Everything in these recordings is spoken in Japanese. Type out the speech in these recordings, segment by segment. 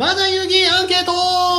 麻雀遊戯アンケート。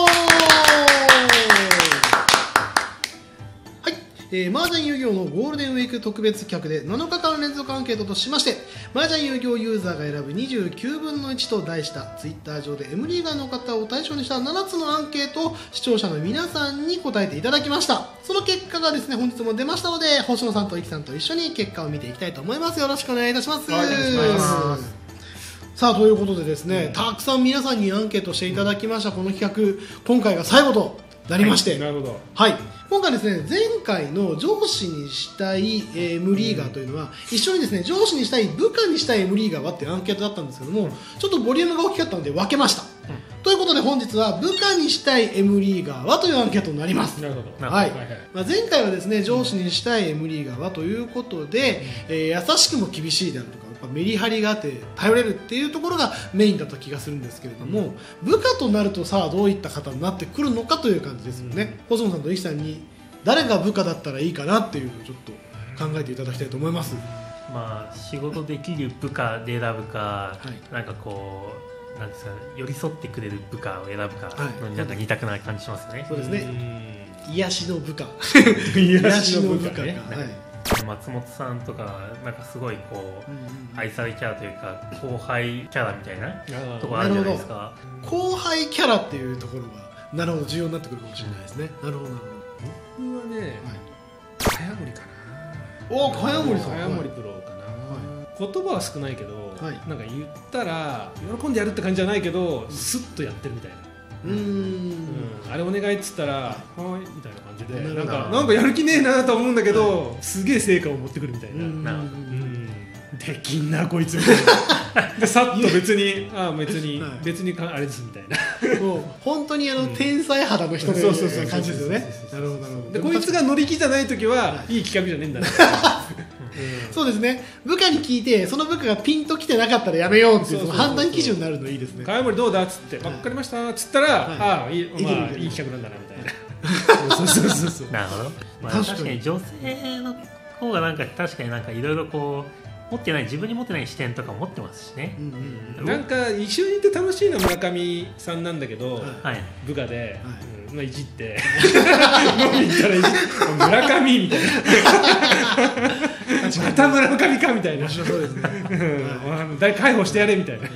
麻雀遊戯王のゴールデンウィーク特別企画で7日間連続アンケートとしまして、麻雀遊戯王ユーザーが選ぶ29分の1と題したツイッター上で M リーガーの方を対象にした7つのアンケートを視聴者の皆さんに答えていただきました。その結果がですね、本日も出ましたので、星野さんとイキさんと一緒に結果を見ていきたいと思います。よろしくお願いいたします。 はい、よろしくお願いします。 さあ、ということでですね、たくさん皆さんにアンケートしていただきましたこの企画、今回が最後となりまして、 なるほど。 はい、今回ですね、前回の上司にしたい M リーガーというのは、一緒にですね、上司にしたい部下にしたい M リーガーはっていうアンケートだったんですけども、ちょっとボリュームが大きかったので分けました。ということで本日は部下にしたい M リーガーはというアンケートになります。 なるほど。 はい。前回はですね、上司にしたい M リーガーはということで、優しくも厳しいであるとか、やっぱメリハリがあって頼れるっていうところがメインだった気がするんですけれども、部下となるとさあどういった方になってくるのかという感じですよね。細野さんとイキさんに誰が部下だったらいいかなっていうのをちょっと考えていただきたいと思います。 まあ仕事できる部下で選ぶか、 はい、 なんかこうなんですか、寄り添ってくれる部下を選ぶかのになんか二択な感じしますよね。 そうですね。癒しの部下。 癒しの部下ね。 松本さんとかなんかすごいこう愛されキャラというか後輩キャラみたいなところあるじゃないですか。 後輩キャラっていうところがなるほど重要になってくるかもしれないですね。なるほどなるほど。僕はね、茅森かな。 お、茅森さん。 茅森プロかな。言葉は少ないけど、なんか言ったら喜んでやるって感じじゃないけど、スッとやってるみたいな。あれお願いっつったらはいみたいな感じで、なんかやる気ねえなと思うんだけど、すげえ成果を持ってくるみたいな。できんなこいつみたいな。でさっと別に別にあれですみたいな。 もう本当に天才肌の人の感じですよね。なるほどなるほど。 でこいつが乗り気じゃない時はいい企画じゃねえんだな。 そうですね。部下に聞いてその部下がピンときてなかったらやめようっていう判断基準になるのいいですね。 茅森どうだっつって分かりましたっつったら、ああいい企画なんだなみたいな。そうなるほど。確かに女性の方がなんか確かになんかいろいろこう持ってない自分に持ってない視点とか持ってますしね。 なんか一緒にいて楽しいのは村上さんなんだけど、部下でいじって飲みに行ったらいじって村上みたいな。また村上かみたいな。 そうですね。 誰介抱してやれみたいな。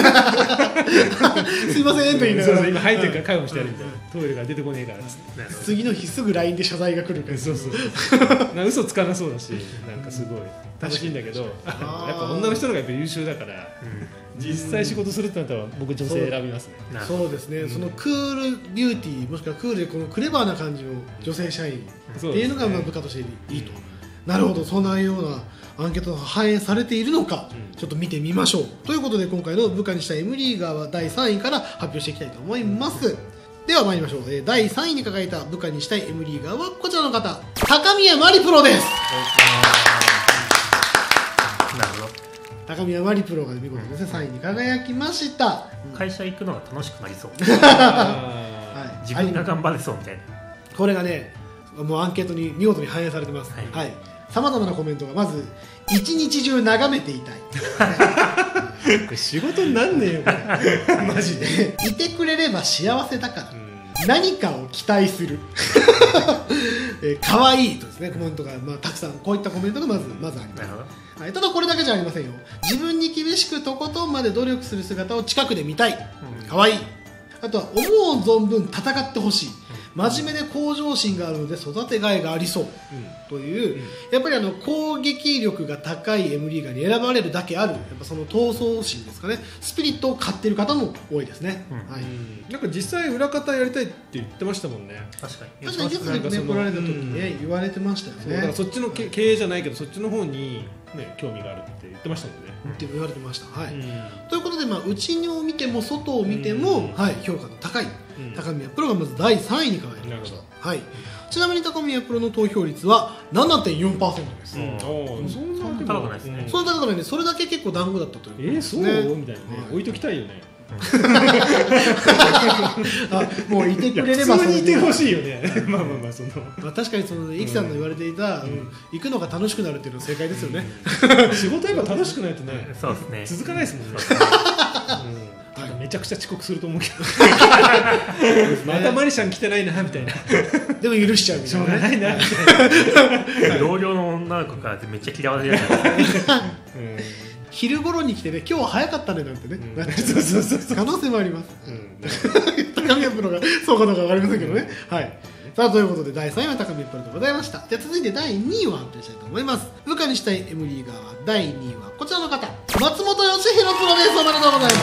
すいませんと言いながら、 今入ってるから介抱してやれみたいな。トイレが出てこねえから次の日すぐ LINE で謝罪が来るから。 そう嘘つかなそうだし、なんかすごい楽しいんだけど、やっぱ女の人の方がやっぱ優秀だから、実際仕事するってなったら僕女性選びますね。 そうですね。そのクールビューティーもしくはクールでこのクレバーな感じの女性社員っていうのが部下としていいと。なるほど、そんなようなアンケートが反映されているのか、ちょっと見てみましょう。ということで今回の部下にした M リーガーは第3位から発表していきたいと思います。では参りましょう。第3位に輝いた部下にしたい M リーガーはこちらの方、高宮真理プロです。 なるほど。 高宮真理プロが見事ですね、3位に輝きました。 会社行くのが楽しくなりそう。 はい、 自分が頑張れそうみたいな。 これがね、もうアンケートに見事に反映されてます。はい。さまざまなコメントがまず一日中眺めていたい。 仕事になんねえよこれ。マジで。 いてくれれば幸せだから。何かを期待する。可愛いとですね、コメントがたくさんこういったコメントがまずあります。はい、ただこれだけじゃありませんよ。自分に厳しくとことんまで努力する姿を近くで見たい。可愛い。あとは思う存分戦ってほしい。真面目で向上心があるので育てがいがありそう、という、やっぱり攻撃力が高い M リーガーに選ばれるだけある、やっぱその闘争心ですかね、スピリットを買っている方も多いですね。 なんか実際裏方やりたいって言ってましたもんね。 確かにゲストで来られた時にね、言われてましたよね。 だからそっちの経営じゃないけどそっちの方に興味があるって言ってましたもんね。 って言われてました。はい。ということで内を見ても外を見ても評価の高い高宮プロがまず第3位に輝きました。はい。ちなみに高宮プロの投票率は 7.4% です。 そんな高くないですね。 そんな高くないんで、それだけ結構団子だったという。 そうみたいなね。置いときたいよね。 もういてくれれば普通にいてほしいよね。まあその確かにそのイキさんの言われていた行くのが楽しくなるっていうのは正解ですよね。 仕事やっぱ楽しくないとね、 そうですね、 続かないですもんね。 めちゃくちゃ遅刻すると思うけどまたマリシャン来てないなみたいなでも許しちゃうみたいな、ね、しょうがないなみたいな同僚の女の子からめっちゃ嫌われるやつ昼頃に来てね、今日は早かったねなんてね、そう可能性もあります。高宮プロがそうかどうか分かりませんけどね。はい。さあということで第3位は高宮プロでございました。じゃあ続いて第2位を発表したいと思います。部下にしたい M リーガーは第2位はこちらの方、松本義弘プロです。おめでとうございます。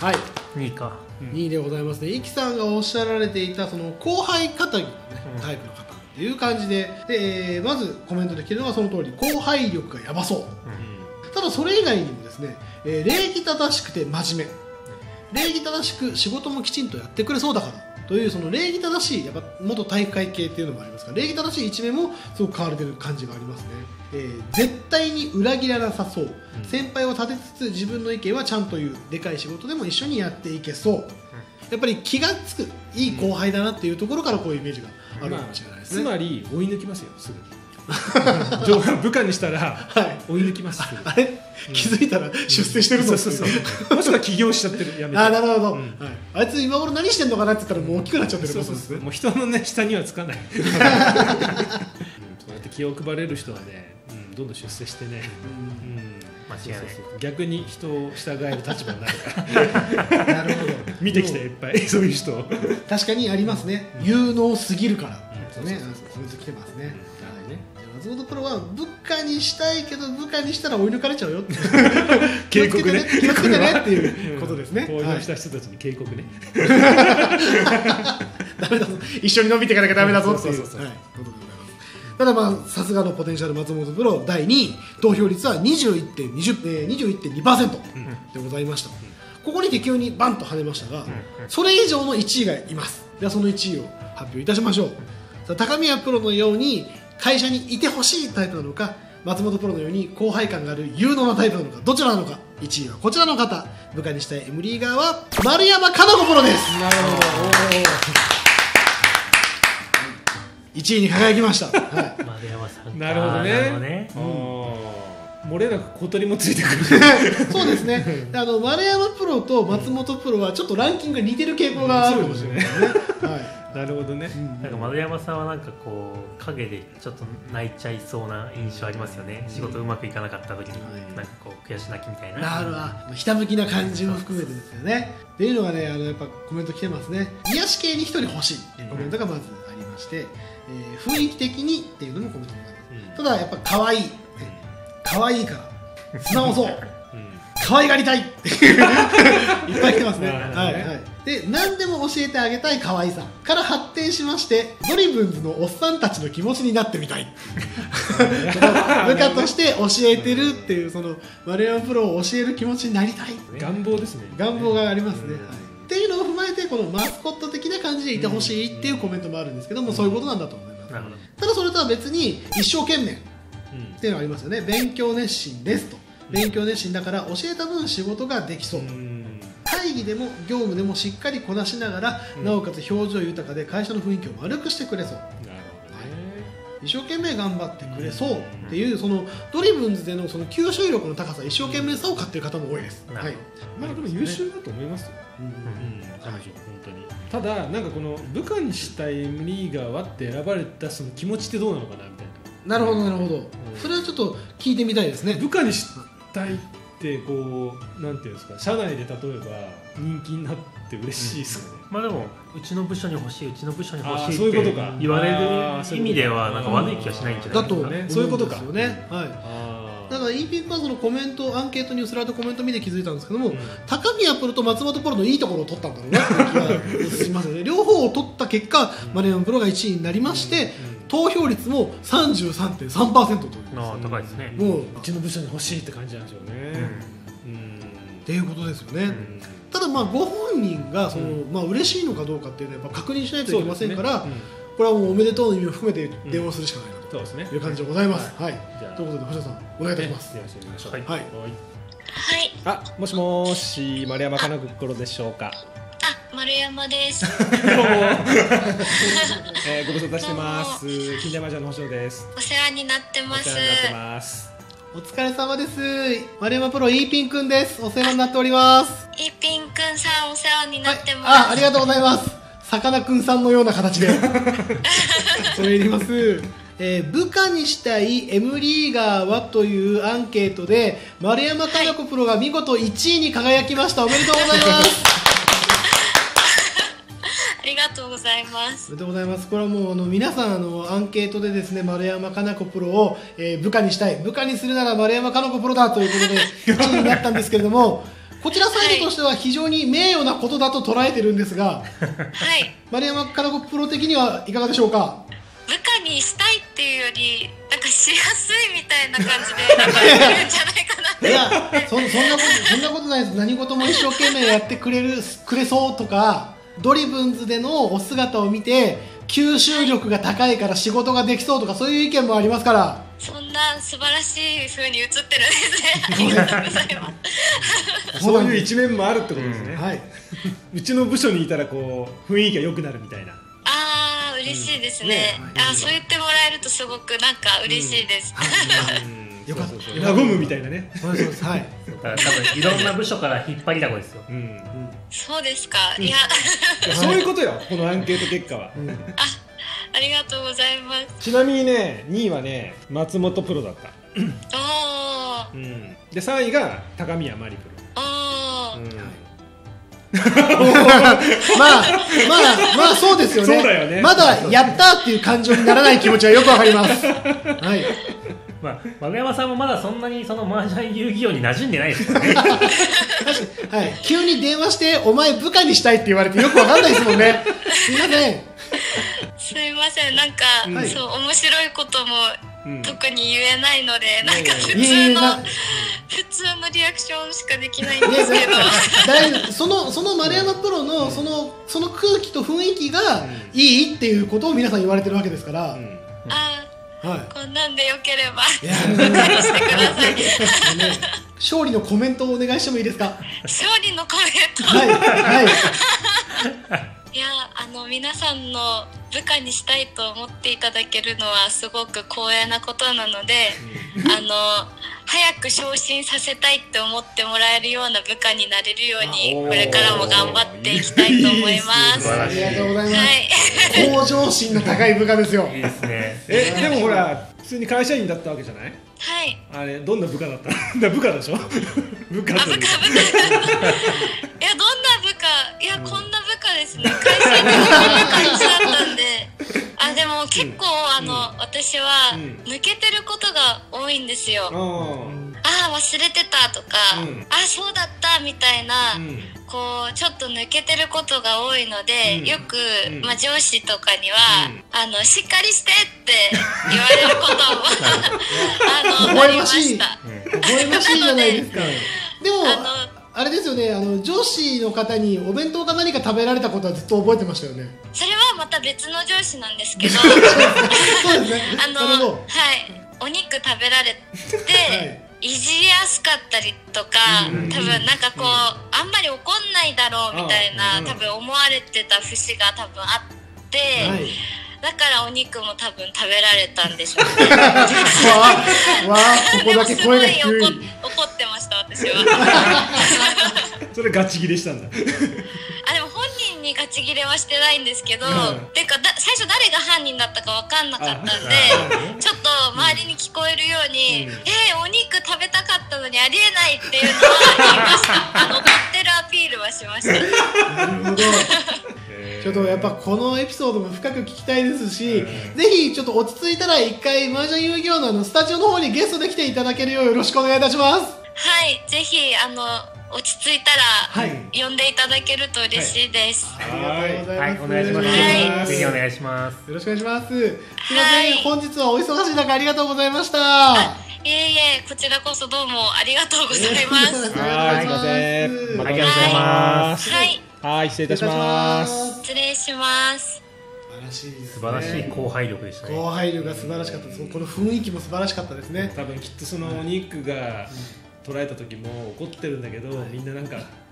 はい。 2位か。 2位でございますね。イキさんがおっしゃられていたその後輩肩着のねタイプの方。という感じで、まずコメントできるのはその通り後輩力がやばそう、ただそれ以外にもですね、礼儀正しくて真面目、礼儀正しく仕事もきちんとやってくれそうだからというその礼儀正しいやっぱ元体育会系っていうのもありますから、礼儀正しい一面もすごく変われてる感じがありますね。絶対に裏切らなさそう、先輩を立てつつ自分の意見はちゃんと言う、でかい仕事でも一緒にやっていけそう、やっぱり気がつくいい後輩だなっていうところからこういうイメージがあるかもしれないですね。 つまり追い抜きますよすぐに部下にしたら追い抜きます。 あれ気づいたら出世してるぞ、 もしくは起業しちゃってる、やめて。 なるほど、あいつ今頃何してんのかなって言ったらもう大きくなっちゃってることですね。 もう人のね下にはつかないそうやって気を配れる人はね、どんどん出世してね、逆に人を従える立場になるからなるほど見てきていっぱいそういう人確かにありますね、有能すぎるからね、それと来てますね。松本プロは部下にしたいけど部下にしたら追い抜かれちゃうよって警告ね、 気をつけてねっていうことですね。 登場した人たちに警告ねダメだぞ、一緒に伸びていかなきゃダメだぞっていうことでございます。ただまあさすがのポテンシャル松本プロ第2位、投票率は 21.2% でございました。ここにて急にバンと跳ねましたが、それ以上の1位がいます。ではその1位を発表いたしましょう。さあ高宮プロのように会社にいてほしいタイプなのか、松本プロのように後輩感がある有能なタイプなのか、どちらなのか。1位はこちらの方、部下にしたい M リーガーは丸山加奈子プロです。 なるほど 1位に輝きました、 丸山さん。 なるほどね。漏れなく小鳥もついてくるそうですね。丸山プロと松本プロはちょっとランキングが似てる傾向があるかもしれないですね。 なるほどね。 なんか丸山さんはなんかこう影でちょっと泣いちゃいそうな印象ありますよね。仕事うまくいかなかった時になんかこう悔し泣きみたいな。 なるほど。ひたむきな感じも含めてですよね。っていうのがね、やっぱコメント来てますね。癒し系に一人欲しいコメントがまずありまして、雰囲気的にっていうのもコメントがあります。ただやっぱ可愛い、可愛いから素直そう。可愛がりたいいっぱい来てますね。で、何でも教えてあげたい可愛さから発展しまして、ドリブンズのおっさんたちの気持ちになってみたい部下として教えてるっていう、その丸山プロを教える気持ちになりたい、 願望ですね。 願望がありますね。っていうのを踏まえて、このマスコット的な感じでいてほしいっていうコメントもあるんですけども、そういうことなんだと思います。ただそれとは別に一生懸命っていうのがありますよね。勉強熱心ですと。勉強熱心だから教えた分仕事ができそう。会議でも業務でもしっかりこなしながら、なおかつ表情豊かで会社の雰囲気を丸くしてくれそう。一生懸命頑張ってくれそうっていう、そのドリブンズでのその吸収力の高さ、一生懸命さを買っている方も多いです。 まあでも優秀だと思いますよ。彼女本当に。ただなんかこの部下にしたい M リーガーはって選ばれたその気持ちってどうなのかなみたいな。なるほどなるほど。それはちょっと聞いてみたいですね。 部下にしたいってこうなんていうんですか、社内で例えば人気になって嬉しいですかね。 まあでもうちの部署に欲しい、うちの部署に欲しいそういうことか言われる意味ではなんか悪い気はしないんじゃないですかね。 そういうことですよね。だから EP パーズのコメント、アンケートに寄せられたコメント見て気づいたんですけども、高宮プロと松本プロのいいところを取ったんだろうなって気がしますよね。両方を取った結果、丸山プロが1位になりまして、投票率も 33.3% という、 高いですね。 もううちの部署に欲しいって感じなんでしょうね。 っていうことですよね。ただまあご本人がその嬉しいのかどうかっていうのはやっぱ確認しないといけませんから、これはもうおめでとうの意味を含めて電話するしかないなという感じでございます。はい。ということで星田さんお願いいたします。 はい。あ、もしもし、丸山加奈子プロでしょうか。 丸山です。 ご無沙汰してます。近代マージャンの星野です。 お世話になってます。 お疲れ様です。丸山プロイーピンくんです。お世話になっております。 イーピンくんさんお世話になってます。 はい、ありがとうございます。さかなクンさんのような形でそれ入ります。部下にしたい M リーガーはというアンケートで丸山加奈子プロが見事1位に輝きました。おめでとうございますありがとうございます。 おめでとうございます。これはもう皆さんアンケートでですね、丸山加奈子プロを、部下にしたい、部下にするなら丸山加奈子プロだということで1位になったんですけれどもこちらサイドとしては非常に名誉なことだと捉えてるんですが、 はい、 丸山加奈子プロ的にはいかがでしょうか。 部下にしたいっていうよりなんかしやすいみたいな感じでなんかやってるんじゃないかなっていやそんなことないです。何事も一生懸命やってくれそうとか、ドリブンズでのお姿を見て吸収力が高いから仕事ができそうとか、そういう意見もありますから。 そんな素晴らしい風に映ってるんですね。ありがとうございますそういう一面もあるってことですね。 はい、 うちの部署にいたらこう雰囲気が良くなるみたいな。 ああ嬉しいですね。あ、そう言ってもらえるとすごくなんか嬉しいです。 よかった。 和むみたいなね。 そうです。はい。 多分いろんな部署から引っ張りだこですよ。 そうですか。いやそういうことよ、このアンケート結果は。 ありがとうございます。 ちなみにね、2位はね松本プロだった。 おお。 で3位が高宮真理プロ。 おお。 まあそうですよね。 そうだよね。 まだやったっていう感情にならない気持ちはよくわかります。はい。 まあ、丸山さんもまだそんなにその麻雀遊戯王に馴染んでないですよね。 はい、急に電話してお前部下にしたいって言われてよくわかんないですもんね。すいません。 すいません、なんか、そう面白いことも特に言えないので、なんか普通のリアクションしかできないんですけど、 その丸山プロのその空気と雰囲気がいいっていうことを皆さん言われてるわけですから。 はい、こんなんでよければしてください。 勝利のコメントをお願いしてもいいですか。 勝利のコメント。 はい。 いや、皆さんの部下にしたいと思っていただけるのはすごく光栄なことなので、早く昇進させたいって思ってもらえるような部下になれるようにこれからも頑張っていきたいと思います。 ありがとうございます。向上心の高い部下ですよ。 いいですね。 でもほら普通に会社員だったわけじゃない？ はい。 あれどんな部下だった？部下でしょ？部下というか。 いや、どんな部下？いや、こんな部下ですね。会社員でこんな感じだったんで。でも結構私は抜けてることが多いんですよ。忘れてたとか、そうだったみたいな、こうちょっと抜けてることが多いので、よく、上司とかには、しっかりしてって言われることもありました。 微笑ましいじゃないですか。でもあれですよね、上司の方にお弁当か何か食べられたことはずっと覚えてましたよね。 それはまた別の上司なんですけど、 そうですね。 お肉食べられて、いじりやすかったりとか、多分なんかこうあんまり怒んないだろうみたいな多分思われてた節が多分あって、だからお肉も多分食べられたんでしょうね。ここだけ声が低い。怒ってました私は。 それガチギレしたんだ。 でも本人にガチギレはしてないんですけど、てか最初誰が犯人だったか分かんなかったんで、ちょっと周りに聞こえるようにお肉食べたかったのにありえないっていうのは言いました。怒ってるアピールはしました。 なるほど。ちょっとやっぱこのエピソードも深く聞きたいですし、ぜひちょっと落ち着いたら一回麻雀遊戯王のスタジオの方にゲストで来ていただけるようよろしくお願いいたします。 はい、ぜひ落ち着いたら呼んでいただけると嬉しいです。 ありがとうございます。 お願いします。ぜひお願いします。 よろしくお願いします。すみません、本日はお忙しい中ありがとうございました。 いえいえ、こちらこそどうもありがとうございます。 はい、すみません。 またお願いします。 はい、失礼いたします。 失礼します。 素晴らしい後輩力でしたね。 後輩力が素晴らしかったです。この雰囲気も素晴らしかったですね。 多分きっとそのお肉が捉えた時も怒ってるんだけど、みんななんか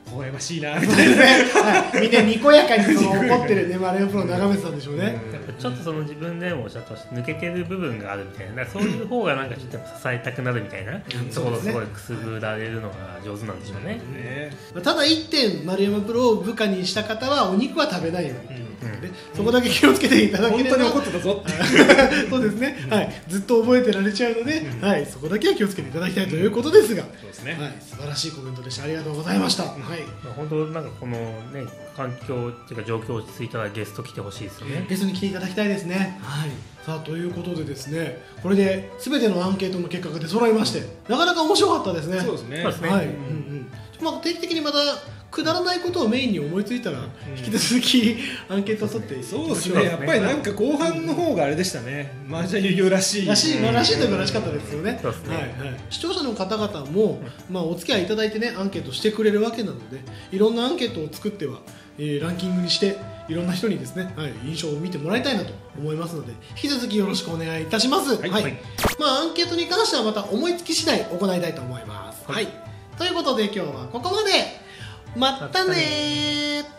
微笑ましいなみたいな、 はい、みんなにこやかにその怒ってるね丸山プロを眺めてたんでしょうね。 やっぱちょっとその自分でもおっしゃってました抜けてる部分があるみたいな、そういう方がなんかちょっと支えたくなるみたいな、そこをすごいくすぐられるのが上手なんでしょうね。 ただ1点丸山プロを部下にした方はお肉は食べないように、そこだけ気をつけていただければ、 本当に怒ってたぞそうですね、はい、ずっと覚えてられちゃうので、はい、そこだけは気をつけていただきたいということですが、そうですね、はい、素晴らしいコメントでした。ありがとうございました。はい、 本当なんかこのね環境っていうか状況落ち着いたらゲスト来てほしいですよね。 ゲストに来ていただきたいですね。はい、さあということでですね、これで全てのアンケートの結果が出揃いまして、なかなか面白かったですね。 そうですね。 はい、まあ定期的にまたくだらないことをメインに思いついたら、引き続きアンケートを取ってそうですね。やっぱりなんか後半の方があれでしたね。麻雀遊戯らしいらしいといえばらしかったですよね。視聴者の方々も、まあ、お付き合いいただいてねアンケートしてくれるわけなので、いろんなアンケートを作っては、ランキングにしていろんな人にですね、はい、印象を見てもらいたいなと思いますので、引き続きよろしくお願いいたします。はい、まあアンケートに関してはまた思いつき次第行いたいと思います。はい、ということで今日はここまで。またねー。